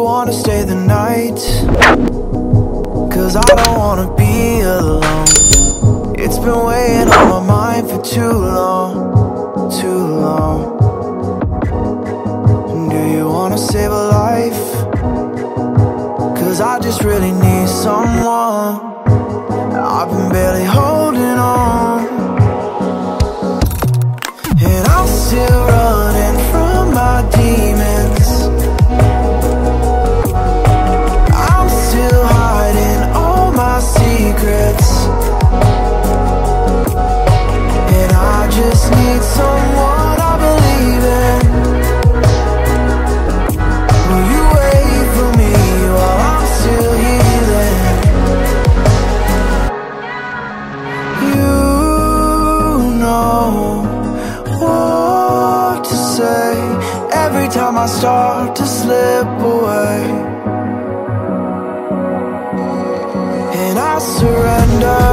wanna stay the night? 'Cause I don't wanna be alone. It's been weighing on my mind for too long, too long. Do you wanna save a life? 'Cause I just really need someone. I've been barely holding on, and I'm still running from my demons. I'm still hiding all my secrets, and I just need someone I believe in. Will you wait for me while I'm still healing? You know what to say every time I start to slip away, and I surrender.